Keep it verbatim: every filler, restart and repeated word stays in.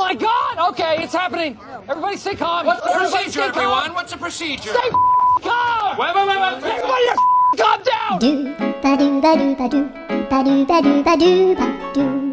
my God! Okay, it's happening. Everybody stay calm. What's the Everybody procedure, stay everyone? calm. What's the procedure? Stay calm! Wait, wait, wait, wait. wait. Everybody just calm down! Do ba do ba do ba do ba do ba do ba do ba do.